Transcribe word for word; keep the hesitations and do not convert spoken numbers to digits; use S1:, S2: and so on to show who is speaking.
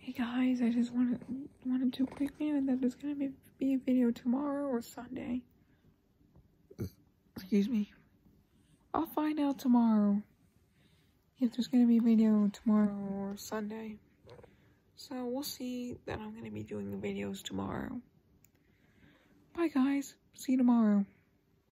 S1: Hey guys, I just wanted wanted to quickly know that there's gonna be, be a video tomorrow or Sunday. Excuse me. I'll find out tomorrow if there's gonna be a video tomorrow or Sunday. So we'll see that I'm gonna be doing the videos tomorrow. Bye guys. See you tomorrow.